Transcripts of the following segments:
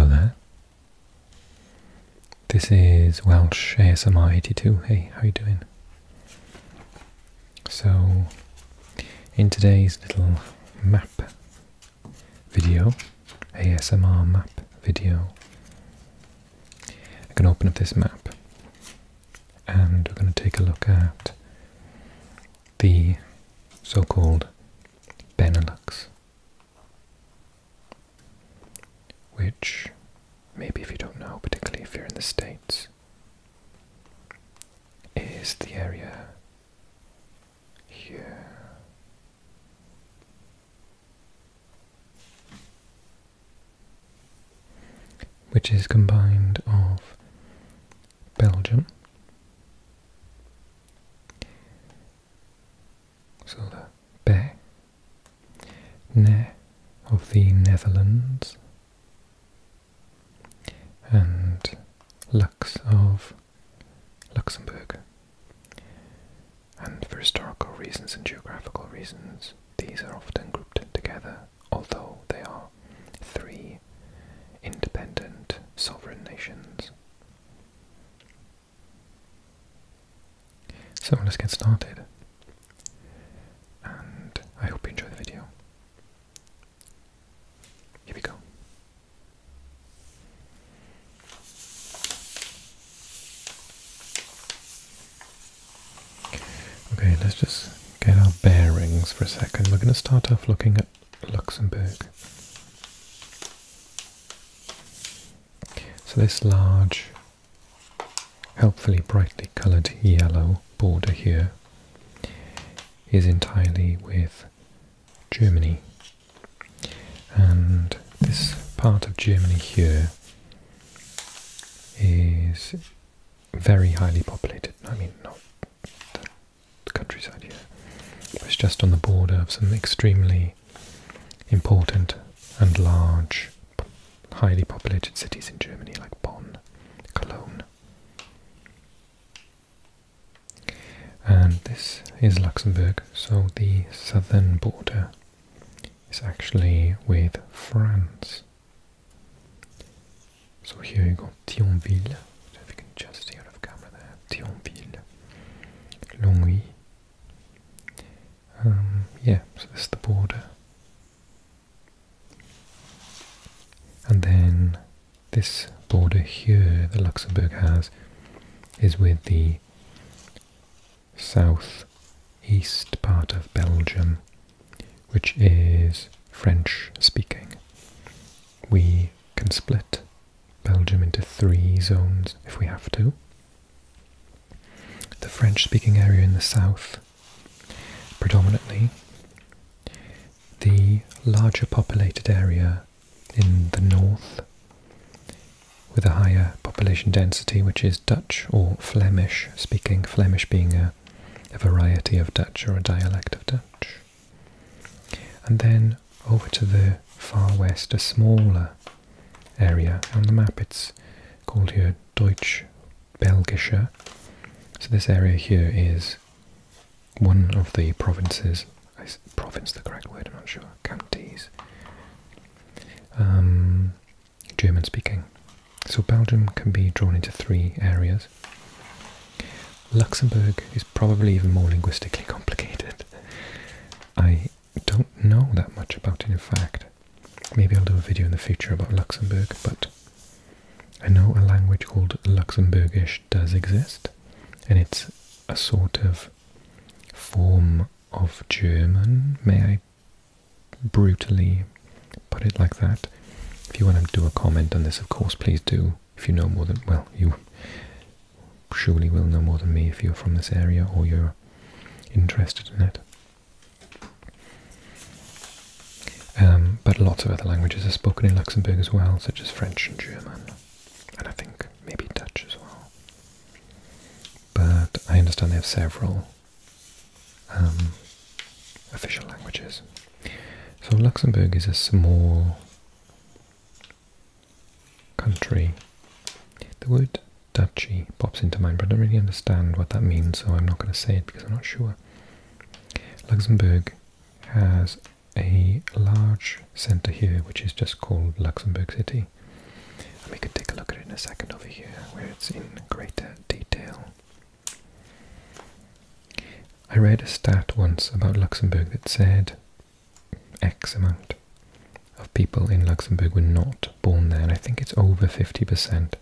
Hello there. This is Welsh ASMR 82. Hey, how you doing? So, in today's little map video, ASMR map video, I can open up this map and we're going to take a look at the so-called Benelux, which, maybe if you don't know, particularly if you're in the States, is the area here. Which is combined of Belgium, so the Be, Ne of the Netherlands, and Lux of Luxembourg. And for historical reasons and geographical reasons, these are often grouped together, although they are three independent sovereign nations. So let's get started, and I hope you enjoy the video. Here we go. Okay, let's just get our bearings for a second. We're going to start off looking at Luxembourg. So this large, helpfully brightly coloured yellow border here is entirely with Germany. And this part of Germany here is very highly populated. I mean, not the countryside here, but it's just on the border of some extremely important and large, highly populated cities in Germany, like Bonn, Cologne. And this is Luxembourg, so the southern border is actually with France. So here you got Thionville, if you can just see out of camera there, Thionville, Longwy. Yeah, so this is the border. And then this border here that Luxembourg has is with the southeast part of Belgium, which is French speaking. We can split Belgium into three zones if we have to. The French speaking area in the south, predominantly. The larger populated area in the north, with a higher population density, which is Dutch or Flemish speaking, Flemish being a variety of Dutch or a dialect of Dutch. And then over to the far west, a smaller area. On the map it's called here Deutsch Belgische. So this area here is one of the provinces, is province the correct word, I'm not sure, counties, German speaking. So Belgium can be drawn into three areas. Luxembourg is probably even more linguistically complicated. I don't know that much about it, in fact. Maybe I'll do a video in the future about Luxembourg, but I know a language called Luxembourgish does exist, and it's a sort of form of German, may I brutally put it like that. If you want to do a comment on this, of course, please do. If you know more than, well, you surely will know more than me if you're from this area or you're interested in it. But lots of other languages are spoken in Luxembourg as well, such as French and German, and I think maybe Dutch as well. But I understand they have several official languages. So Luxembourg is a small country. The word duchy pops into mind, but I don't really understand what that means, so I'm not going to say it because I'm not sure. Luxembourg has a large centre here, which is just called Luxembourg City. And we can take a look at it in a second over here, where it's in greater detail. I read a stat once about Luxembourg that said X amount of people in Luxembourg were not born there, and I think it's over 50%.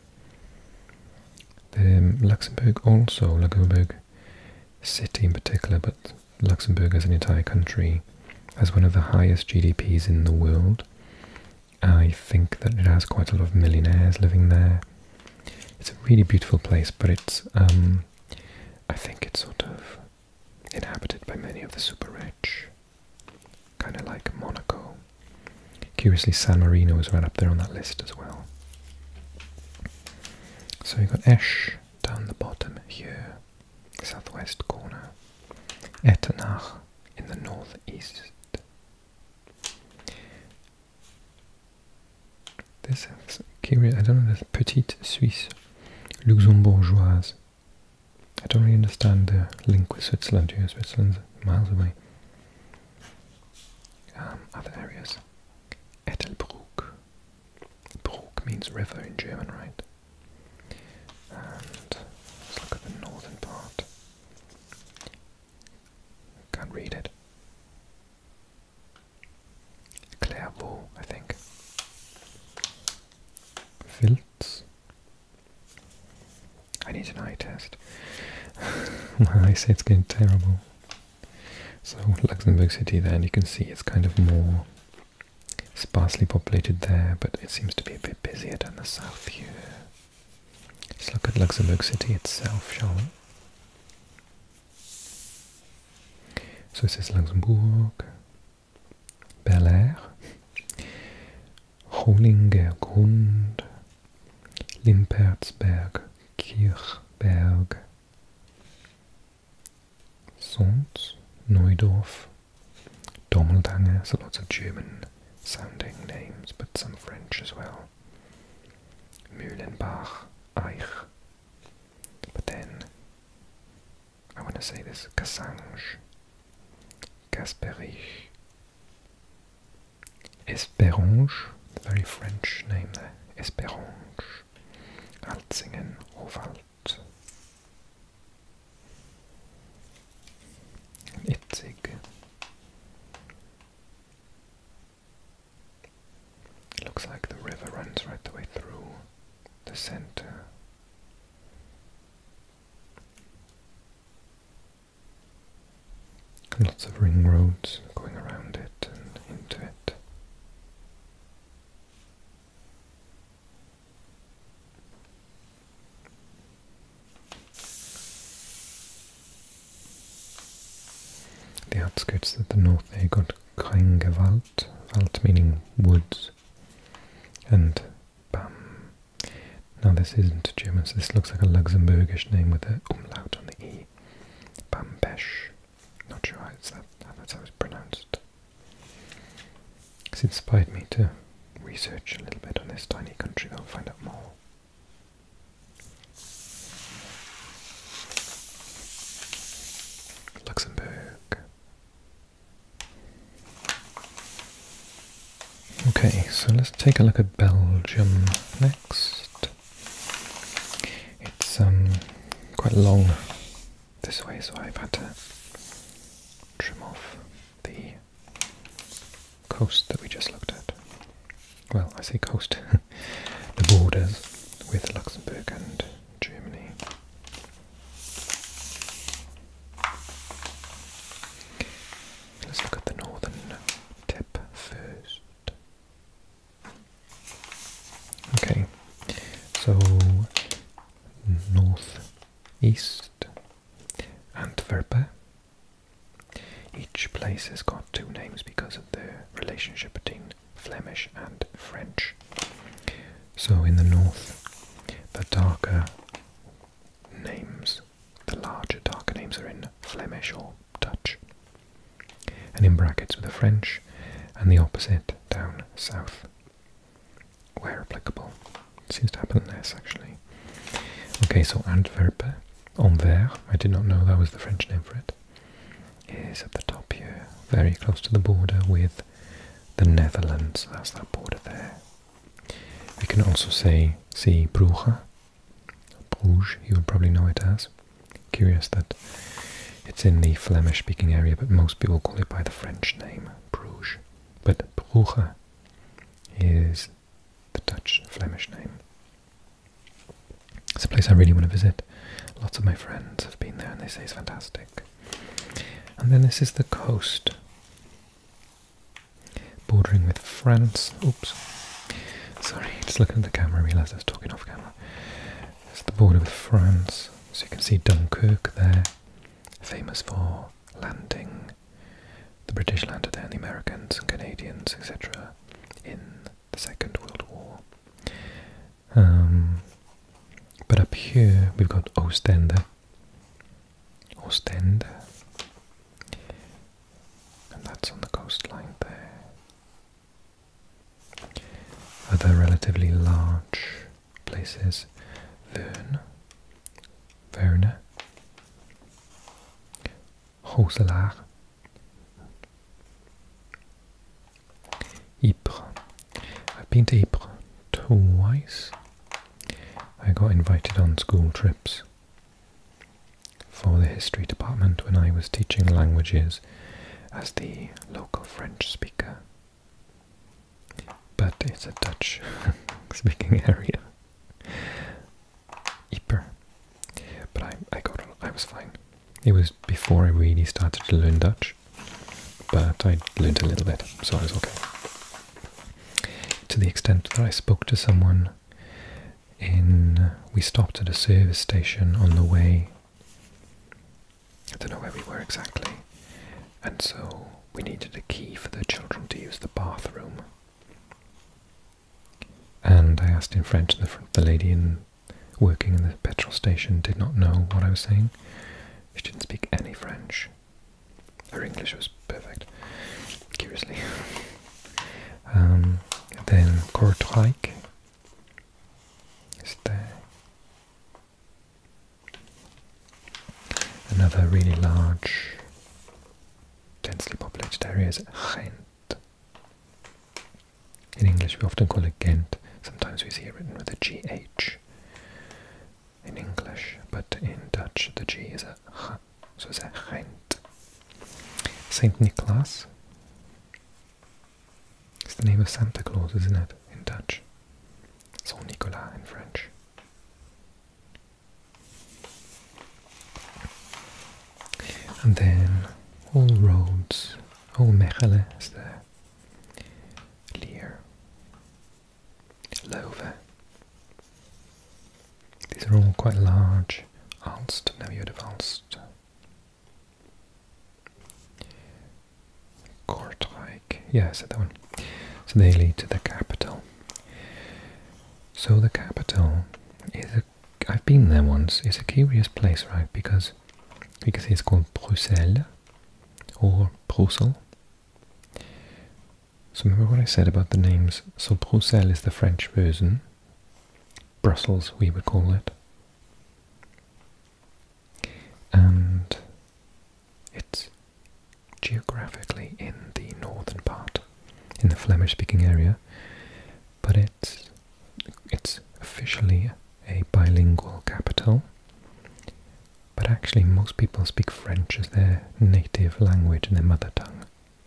Luxembourg city in particular, but Luxembourg as an entire country, has one of the highest GDPs in the world. I think that it has quite a lot of millionaires living there. It's a really beautiful place, but it's, I think it's sort of inhabited by many of the super rich, kind of like Monaco. Curiously, San Marino is right up there on that list as well. So you've got Esch down the bottom here, southwest corner, Ettenach in the northeast. This is curious, I don't know, this Petite Suisse Luxembourgeoise. I don't really understand the link with Switzerland here. Switzerland's miles away. Other areas. Ettelbruck. Bruck means river in German, right? And let's look at the northern part. Can't read it. Clairvaux, I think. Vilz. I need an eye test. My eyesight's getting terrible. So Luxembourg City there, and you can see it's kind of more sparsely populated there, but it seems to be a bit busier down the south here. Let's look at Luxembourg City itself, shall we? So this is Luxembourg, Bel Air, Hollingergrund, Limpertsberg, Kirchberg, Sons, Neudorf, Dommeldange, so lots of German sounding names, but some French as well. Mühlenbach, Eich, but then I want to say this, Cassange, Gasperich, Esperange, very French name there, Esperange, Alzingen, Howald, Itzig. Looks like the river runs right the way through the center. Lots of ring roads going around it and into it. The outskirts at the north there, you got Kreingewald, Wald meaning woods, and Bam. Now this isn't German, so this looks like a Luxembourgish name with an umlaut on the E. Bambesch. Not sure how that's how it's pronounced. It's inspired me to research a little bit on this tiny country though, find out more. Luxembourg. Okay, so let's take a look at Belgium next. It's quite long this way, so I've had to trim off the coast that we just looked at. Well, I say coast, the borders with Luxembourg and Germany. Let's look at the northern tip first. Okay, so northeast Antwerp. Each place has got two names because of the relationship between Flemish and French. So in the north, the darker names, the larger darker names are in Flemish or Dutch, and in brackets with the French, and the opposite down south, where applicable. It seems to happen less actually. Okay, so Antwerp, Anvers, I did not know that was the French name for it, is at the top here, very close to the border with the Netherlands. That's that border there. We can also say Bruges. Bruges, you would probably know it as. Curious that it's in the Flemish-speaking area, but most people call it by the French name, Bruges. But Bruges is the Dutch Flemish name. It's a place I really want to visit. Lots of my friends have been there and they say it's fantastic. And then this is the coast, bordering with France. Oops. Sorry, just looking at the camera, I realised I was talking off camera. It's the border with France. So you can see Dunkirk there, famous for landing. The British landed there and the Americans and Canadians, etc. in the Second World War. But up here we've got Ostende. Ostende. And that's on the coastline there. Other relatively large places. Verne. Roeselare. Ypres. I've been to Ypres twice. I got invited on school trips for the history department when I was teaching languages as the local French speaker. But it's a Dutch speaking area. Ypres. But I was fine. It was before I really started to learn Dutch, but I learned a little bit, so I was okay. To the extent that I spoke to someone we stopped at a service station on the way. I don't know where we were exactly, and so we needed a key for the children to use the bathroom. And I asked in French, and the lady working in the petrol station did not know what I was saying. She didn't speak any French. Her English was perfect, curiously. Then Kortrijk is there. Another really large, densely populated area is Ghent. In English we often call it Ghent. Sometimes we see it written with a GH in English, but in Dutch the G is a H, so it's a Ghent. Saint Nicholas. It's the name of Santa Claus, isn't it, in Dutch? Saint Nicolas in French. And then all roads, Mechelen is there, Lier, Leuven. These are all quite large. Aalst, never heard of Aalst. Kortrijk, yeah, I said that one. So they lead to the capital. So the capital is I've been there once. It's a curious place, right? Because it's called Bruxelles or Brussels. So remember what I said about the names. So Bruxelles is the French version. Brussels, we would call it. And it's geographically in the northern part, in the Flemish-speaking area, but it's officially a bilingual capital. But actually most people speak French as their native language and their mother tongue.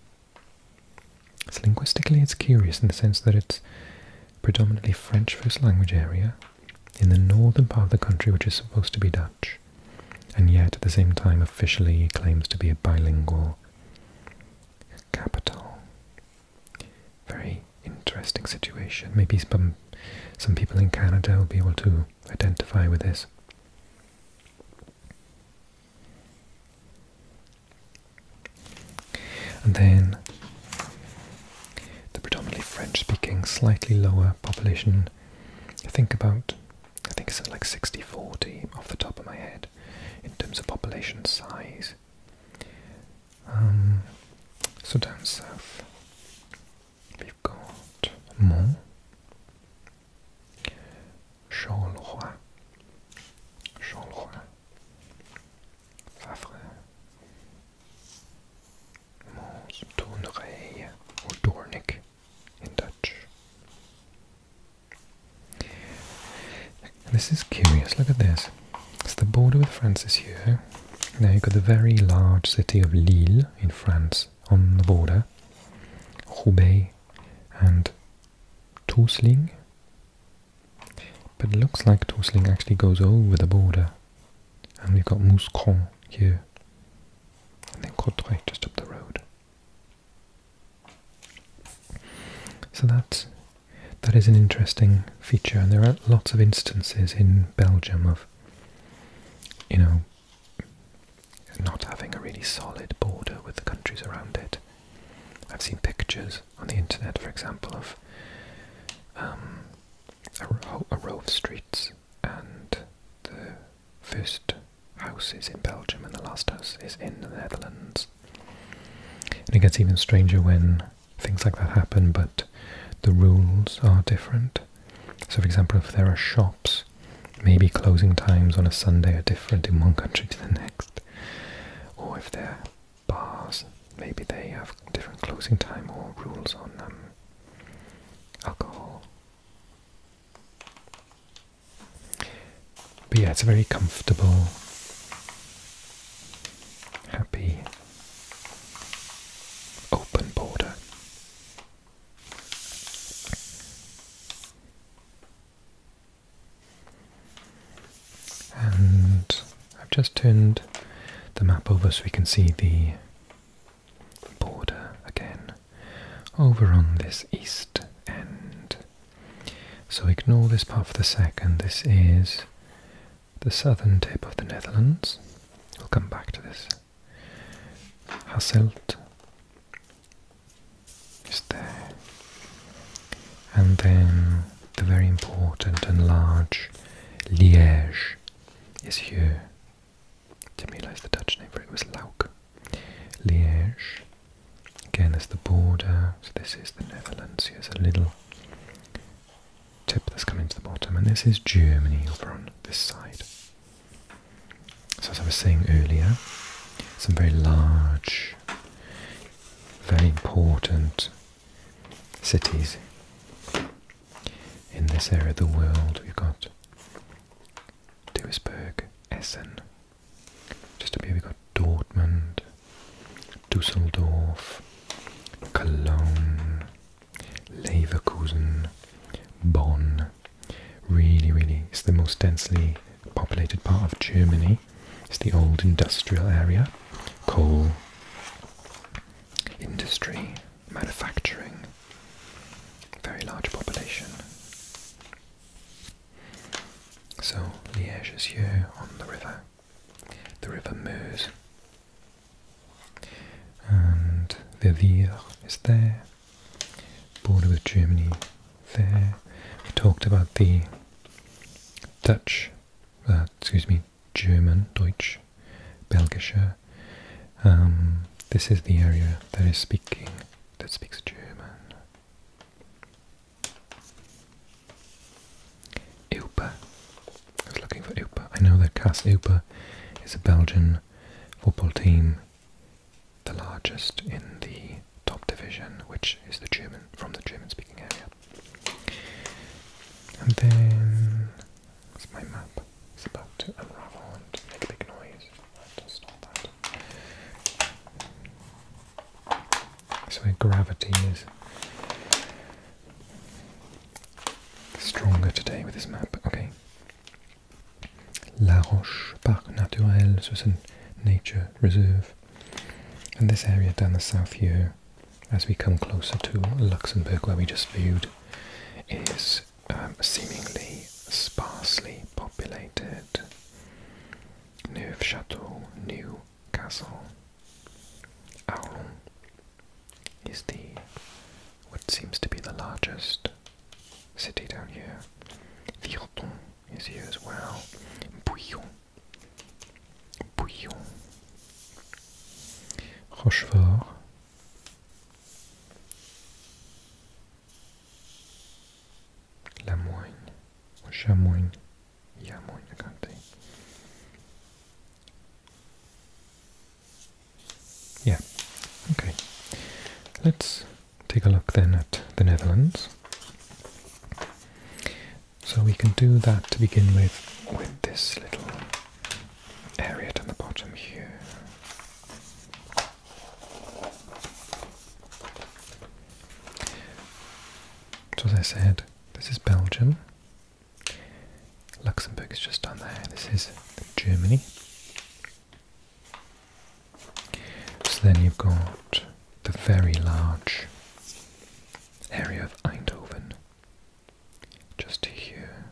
So linguistically it's curious in the sense that it's predominantly French first language area in the northern part of the country, which is supposed to be Dutch, and yet at the same time officially it claims to be a bilingual capital. Very interesting situation. Maybe some people in Canada will be able to identify with this. And then the predominantly French-speaking, slightly lower population, I think it's like 60-40 off the top of my head in terms of population size. So down south we've got Mont, Charleroi, Wavre, Mons, Tournai, or Doornik in Dutch. This is curious, look at this. It's the border with France is here. Now you've got the very large city of Lille in France on the border. Roubaix and Tousling. But it looks like Tousling actually goes over the border. And we've got Mouscron here. And then Courtrai just up the road. So that is an interesting feature, and there are lots of instances in Belgium of, you know, not having a really solid border with the countries around it. I've seen pictures on the internet, for example, of a row of streets, and the first house is in Belgium and the last house is in the Netherlands. And it gets even stranger when things like that happen, but the rules are different. So for example, if there are shops, maybe closing times on a Sunday are different in one country to the next. Or if they're bars, maybe they have different closing time or rules on alcohol. But yeah, it's a very comfortable, happy, open border. And I've just turned the map over so we can see the border again over on this east end. So ignore this part for the second. This is the southern tip of the Netherlands. We'll come back to this. Hasselt is there. And then the very important and large Liège is here. Didn't realise the Dutch name for it was Luik. Liège. Again, there's the border. So this is the Netherlands. Here's a little tip that's coming to the bottom. And this is Germany over on this side. So as I was saying earlier, some very large, very important cities in this area of the world. We've got Duisburg, Essen. Just up here we've got Dortmund, Düsseldorf, Cologne, Leverkusen, Bonn. Really, it's the most densely populated part of Germany. It's the old industrial area, coal, industry, manufacturing, very large population. So Liège is here on the River Meuse, and Verviers is there, border with Germany there. We talked about the German, Deutsch, Belgische. This is the area that speaks German. Eupen. I was looking for Eupen. I know that KAS Eupen is a Belgian football team, the largest in the top division, which is from the German-speaking area. And then, that's my map. It's about to unravel and make a big noise. I'll stop that. So where gravity is stronger today with this map. Okay. La Roche Parc Naturel, so it's a nature reserve. And this area down the south here, as we come closer to Luxembourg, where we just viewed, is seemingly sparsely populated. Neufchâteau, Newcastle. Arlon is what seems to be the largest city down here. Virton is here as well. Bouillon. Rochefort. Lamoine. Or Chamoine. Yamoine, I can't think. Yeah, okay. Let's take a look then at the Netherlands. So So we can do that to begin with this little area down the bottom here. So as I said, this is Belgium. Luxembourg is just down there. This is Germany. So then you've got the very large area of Eindhoven, just here.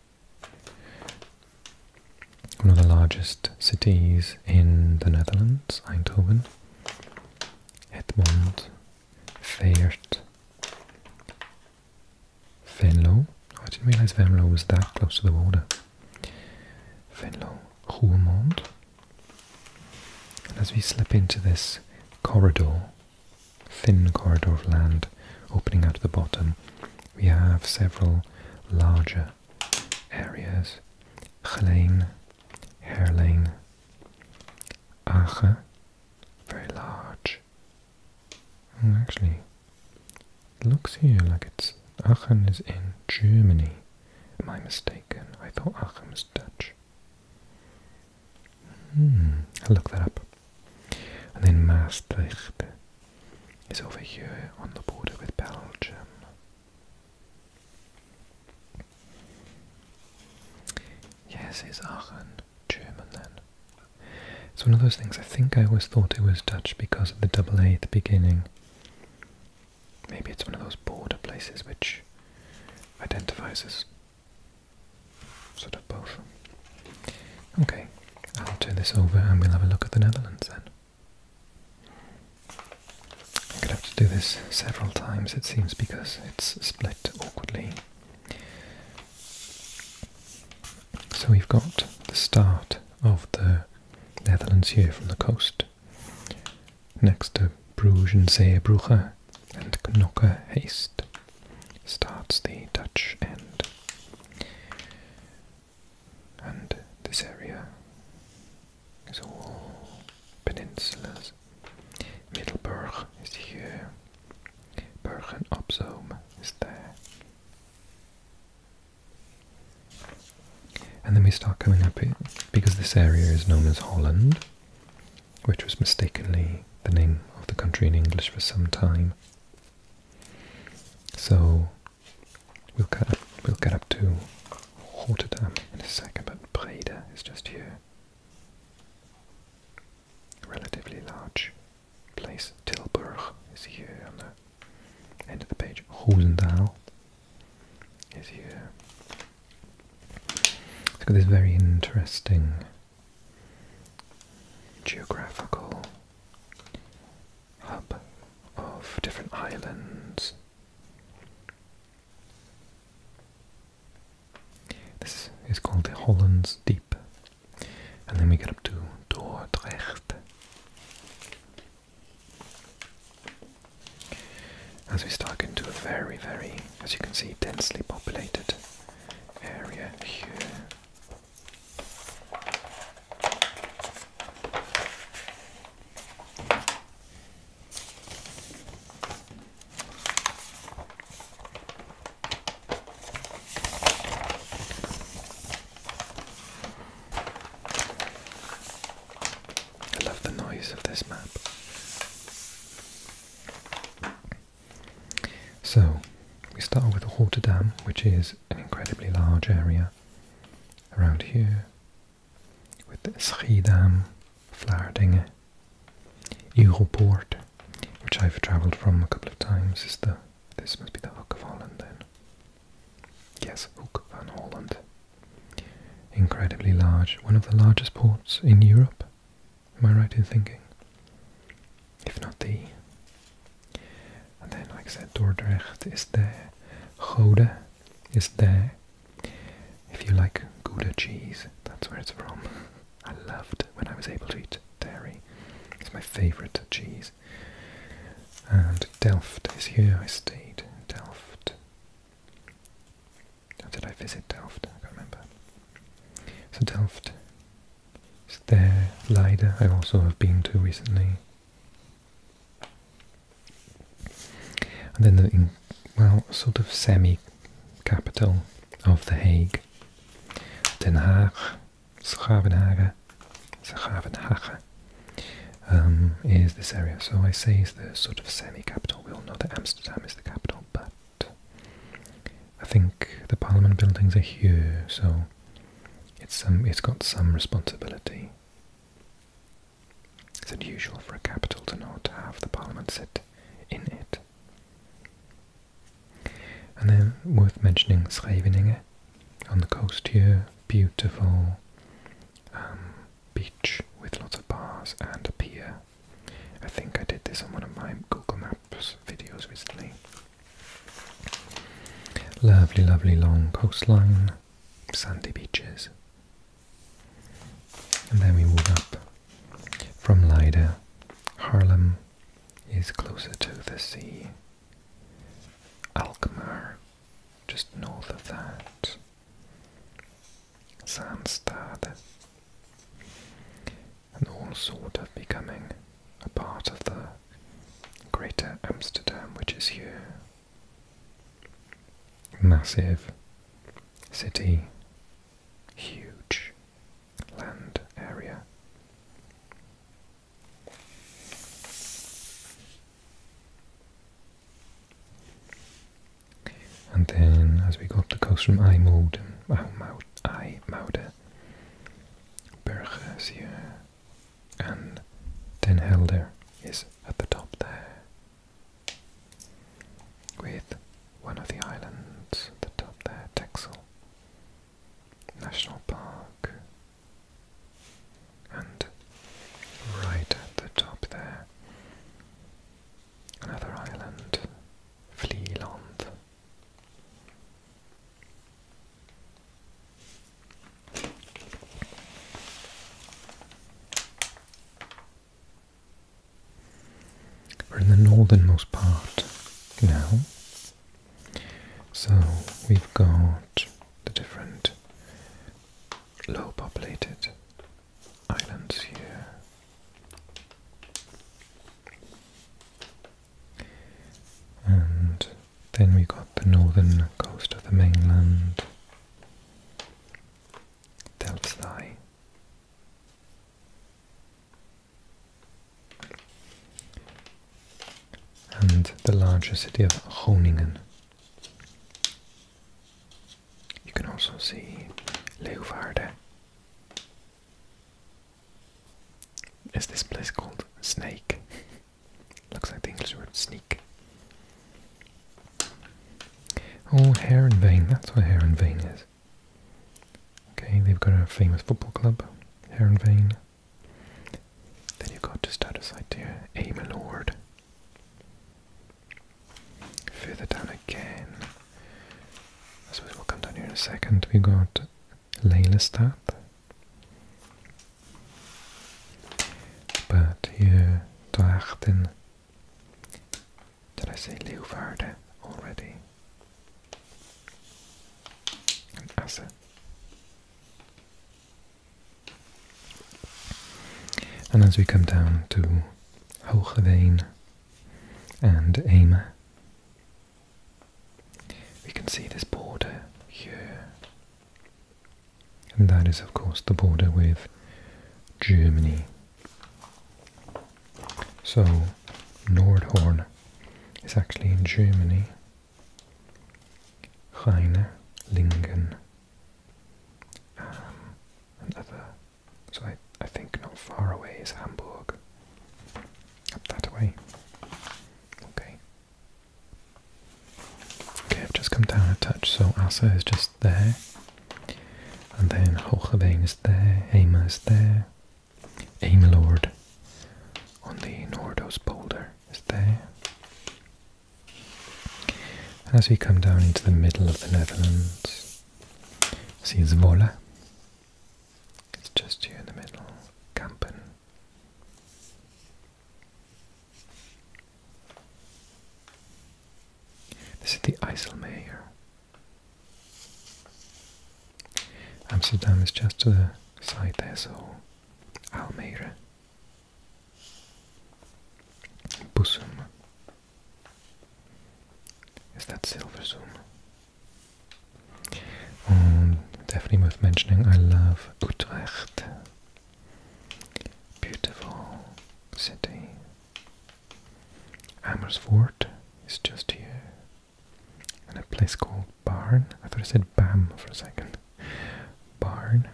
One of the largest cities in the Netherlands, Eindhoven. Egmond, Veert, Venlo. Oh, I didn't realise Venlo was that close to the border. Venlo, Roermond. And as we slip into this corridor, thin corridor of land opening out of the bottom, we have several larger areas. Geleen, Herleen, Aachen, very large. Actually, it looks here like it's Aachen is in Germany. Am I mistaken? I thought Aachen was Dutch. I'll look that up. And then Maastricht is over here on the border with Belgium. Yes, it's Aachen, German then. It's one of those things, I think I always thought it was Dutch because of the double A at the beginning. Maybe it's one of those border places which identifies as sort of both. Okay, I'll turn this over and we'll have a look at the Netherlands then. I'm going to have to do this several times it seems because it's split awkwardly. So we've got the start of the Netherlands here from the coast, next to Bruges and Zeebrugge and Knokke Heist starts the Dutch end. And this area is all peninsulas. Middelburg is here, Bergen op Zoom is there. And then we start coming up here, because this area is known as Holland, which was mistakenly the name of the country in English for some time. So we'll get up to Rotterdam in a second, but Breda is just here. A relatively large place. Tilburg is here on the end of the page. Roosendaal is here. It's got this very interesting geographical hub of different islands. This is called the Hollands Diep. And then we get up to Dordrecht. As we start into a very, very, as you can see, densely populated area here. Of this map. So we start with Rotterdam, which is an incredibly large area around here, with Schiedam, Vlaardingen, Europoort, which I've travelled from a couple of times. This must be the Hook of Holland then. Yes, Hoek van Holland. Incredibly large, one of the largest ports in Europe. Am I right in thinking? If not the. And then, like I said, Dordrecht is there. Gouda is there. If you like Gouda cheese, that's where it's from. I loved when I was able to eat dairy. It's my favourite cheese. And Delft is here. I stayed in Delft. Or did I visit Delft? I can't remember. So Delft is there. Leiden I also have been to recently. And then the, sort of semi-capital of The Hague. Den Haag, Schavenhagen, is this area. So I say is the sort of semi-capital. We all know that Amsterdam is the capital, but I think the Parliament buildings are here, so it's got some responsibility. It's unusual for a capital to not have the Parliament sit in it. And then worth mentioning Scheveningen on the coast here, beautiful beach with lots of bars and a pier. I think I did this on one of my Google Maps videos recently. Lovely, lovely long coastline, sandy beaches. And then we move up from Leiden. Haarlem is closer to the sea. Alkmaar, just north of that. Zaanstad. And all sort of becoming a part of the Greater Amsterdam, which is here. Massive city, huge land area. And then as we go up the coast from IJmuiden, Bergen is here, and Den Helder is at the top there, with one of the islands at the top there, Texel National Park, and right at the top there, another island, Vlieland. We're in the northernmost part now, so we've got the different low populated islands here. And then we got the northern coast of the mainland, Delfzij. And the larger city of Groningen. You can also see Leeuwarden. Is this place called Snake? Looks like the English word sneak. Oh, Heerenveen, that's what Heerenveen is. Okay, they've got a famous football club, Heerenveen. Then you've got just out of sight here, Ameloord. Further down again, I suppose we'll come down here in a second, we got Lelystad. But here, Drachten. Did I say Leeuwarden already? And Asse. And as we come down to Hoogeveen and Eemne, we can see this border here. And that is of course the border with Germany. So Nordhorn is actually in Germany. Rheine, Lingen, and other. So I think not far away is Hamburg. Up that way. Okay. Okay, I've just come down a touch, so Asse is just there. And then Hoogeveen is there, Eemne is there, Ameloord on the Noordoostpolder is there. As we come down into the middle of the Netherlands, see Zwolle. It's just here in the middle, Kampen. This is the IJsselmeer. Amsterdam is just to the side there, so Almere. Bussum. Is that Silversum? worth mentioning. I love Utrecht. Beautiful city. Amersfoort is just here. And a place called Barn. I thought I said Bam for a second. Barn.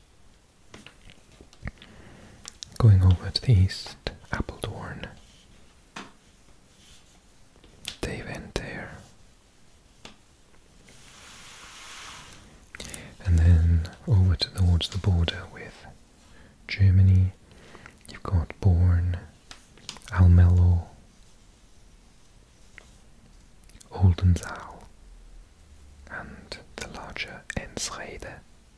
Going over to the east, Apeldoorn. Deventer. And then over towards the border with Germany, you've got Born, Almelo, Oldenzaal, and the larger Enschede.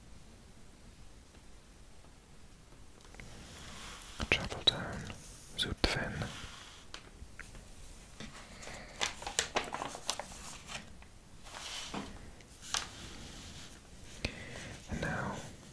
A travel town, Zutphen. And now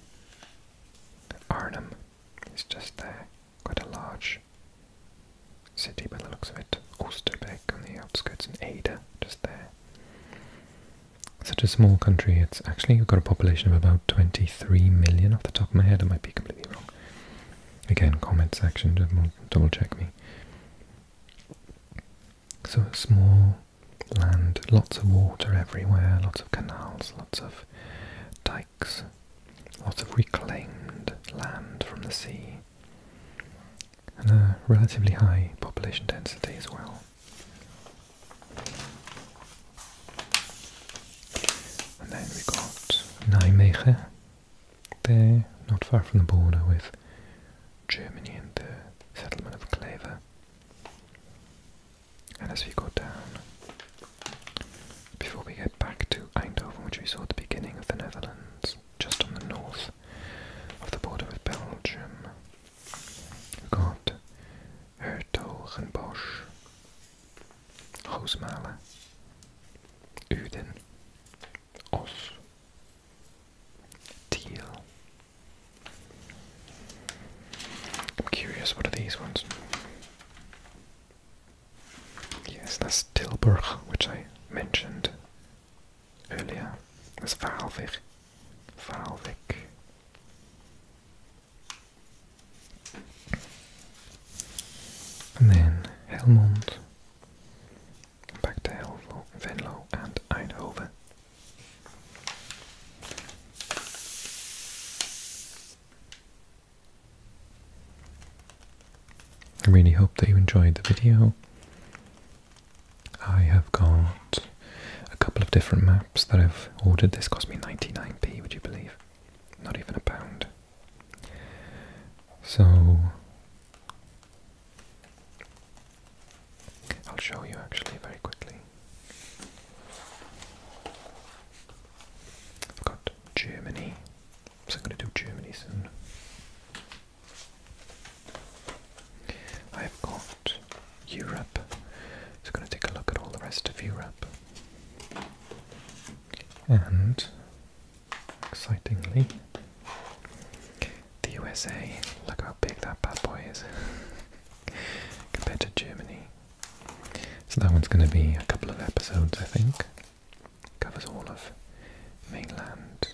Arnhem is just there, quite a large city by the looks of it. Oosterbeek on the outskirts and Ada just there. Such a small country, it's actually got a population of about 23 million off the top of my head. I might be completely wrong. Again, comment section, just double check me. So a small land, lots of water everywhere, lots of canals, lots of dikes, lots of reclaimed land from the sea, and a relatively high population density as well. And then we've got Nijmegen there, not far from the border with Germany and the settlement of Kleve. And as we go down, before we get back to Eindhoven, which we saw at the beginning of the Netherlands, just on the north of the border with Belgium, we've got Hertogenbosch, Roosmalen, Uden, Os, Tiel. I'm curious, what are these ones? Yes, that's Tilburg, which I mentioned earlier. That's Waalwijk. And then Helmond, back to Venlo and Eindhoven. I really hope that you enjoyed the video. I have got a couple of different maps that I've ordered. This cost me 99p, would you believe? Not even £1. So I'll show you actually very quickly. I've got Germany, so I'm going to do Germany soon. I've got Europe, so I'm going to take a look at all the rest of Europe. And, excitingly, the USA. Look how big that bad boy is compared to Germany. So that one's going to be a couple of episodes, I think. Covers all of mainland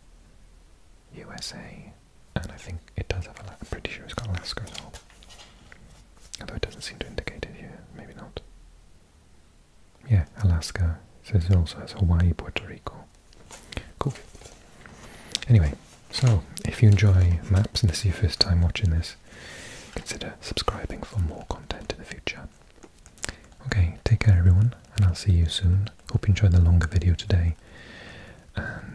USA, and I think it does have I'm pretty sure it's got Alaska as well. Although it doesn't seem to indicate it here, maybe not. Yeah, Alaska. It says it also has Hawaii, Puerto Rico. Cool. Anyway, so if you enjoy maps and this is your first time watching this, consider subscribing for more content in the future. Okay, take care everyone, and I'll see you soon. Hope you enjoyed the longer video today, and